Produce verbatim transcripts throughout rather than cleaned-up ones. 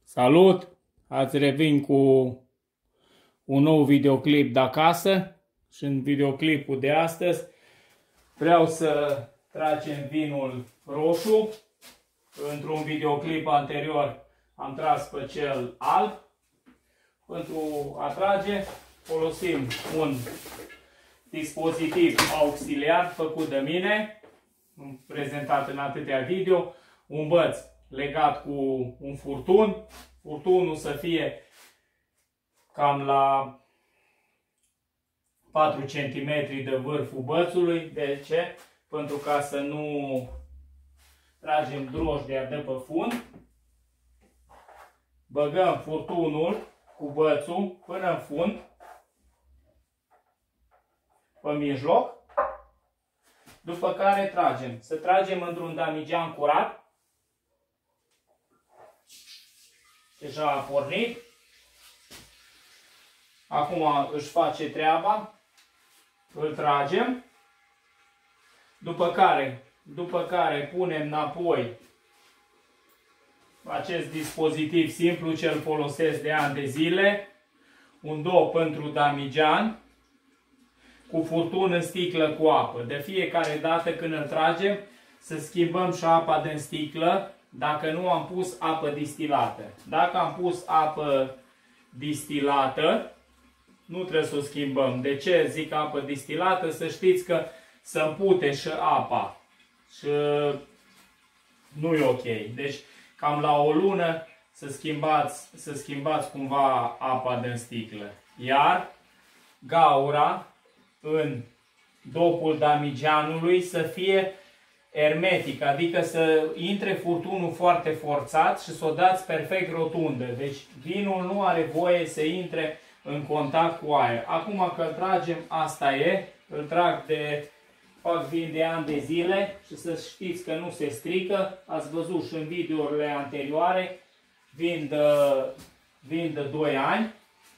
Salut! Ați revin cu un nou videoclip de acasă și în videoclipul de astăzi vreau să tragem vinul roșu. Într-un videoclip anterior am tras pe cel alb. Pentru a trage folosim un dispozitiv auxiliar făcut de mine, prezentat în atâtea video, un băț legat cu un furtun, furtunul să fie cam la patru centimetri de vârful bățului. De ce? Pentru ca să nu tragem drojdia de pe fund. Băgăm furtunul cu bățul până în fund, pe mijloc, după care tragem. Să tragem într-un damigean curat. Deja a pornit. Acum își face treaba. Îl tragem. După care, după care punem înapoi acest dispozitiv simplu ce îl folosesc de ani de zile. Un do pentru damigean cu furtun în sticlă cu apă. De fiecare dată când îl tragem să schimbăm și apa din sticlă dacă nu am pus apă distilată. Dacă am pus apă distilată, nu trebuie să o schimbăm. De ce zic apă distilată? Să știți că se împute și apa și nu e ok. Deci cam la o lună să schimbați, să schimbați cumva apa din sticlă. Iar gaura în dopul damigeanului să fie ermetic, adică să intre furtunul foarte forțat și să o dați perfect rotundă. Deci vinul nu are voie să intre în contact cu aer. Acum că îl tragem, asta e. Îl trag de, fac vin de ani de zile și să știți că nu se strică. Ați văzut și în videourile anterioare, vin de, vin de doi ani.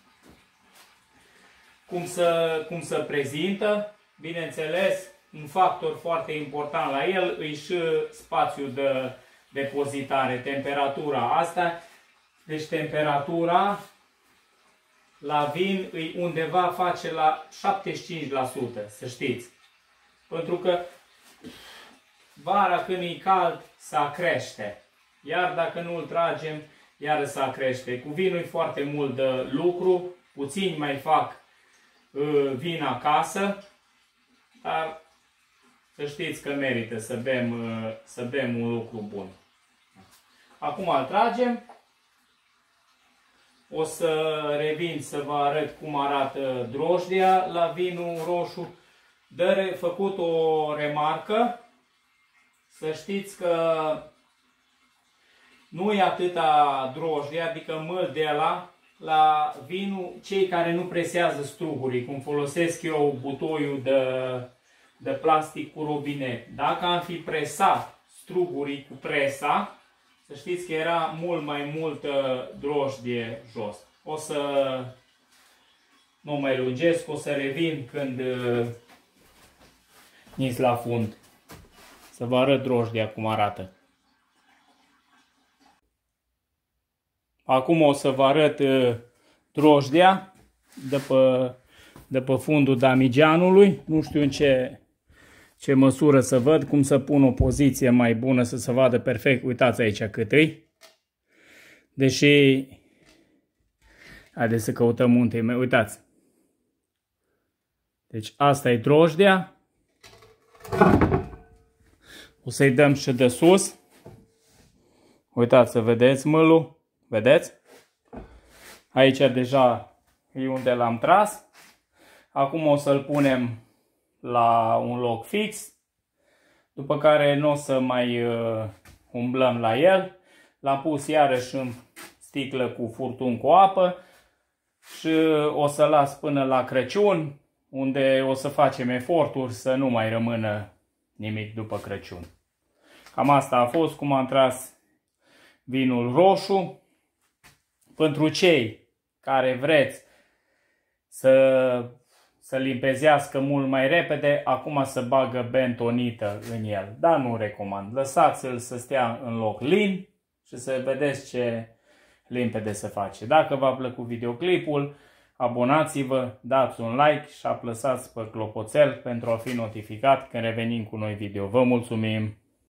Cum să, cum să prezintă, bineînțeles, un factor foarte important la el e și spațiul de depozitare, temperatura asta. Deci temperatura la vin e undeva face la șaptezeci și cinci la sută, să știți. Pentru că vara când e cald s-a crește, iar dacă nu îl tragem, iar s-a crește. Cu vinul e foarte mult de lucru, puțini mai fac uh, vin acasă, dar să știți că merită să bem, uh, să bem un lucru bun. Acum îl tragem. O să revin să vă arăt cum arată drojdia la vinul roșu. De făcut o remarcă. Să știți că nu e atâta drojdie, adică mâldela la vinul, cei care nu presează strugurii, cum folosesc eu butoiul de, de plastic cu robinet. Dacă am fi presat strugurii cu presa, să știți că era mult mai multă drojdie jos. O să nu mai lungesc, o să revin când nis la fund. Să vă arăt drojdia cum arată. Acum o să vă arăt drojdia de pe, de pe fundul damigeanului. Nu știu în ce, ce măsură să văd, cum să pun o poziție mai bună să se vadă perfect. Uitați aici cât e. Deși, haideți să căutăm unde mai. Uitați. Deci asta e drojdia. O să-i dăm și de sus. Uitați să vedeți mâlul. Vedeți? Aici deja e unde l-am tras. Acum o să-l punem la un loc fix. După care nu o să mai uh, umblăm la el. L-am pus iarăși în sticlă cu furtun cu apă. Și o să las până la Crăciun, unde o să facem eforturi să nu mai rămână nimic după Crăciun. Cam asta a fost cum am tras vinul roșu. Pentru cei care vreți să, să limpezească mult mai repede, acum să bagă bentonită în el. Dar nu recomand. Lăsați-l să stea în loc lin și să vedeți ce limpede se face. Dacă v-a plăcut videoclipul, abonați-vă, dați un like și apăsați pe clopoțel pentru a fi notificat când revenim cu noi video. Vă mulțumim!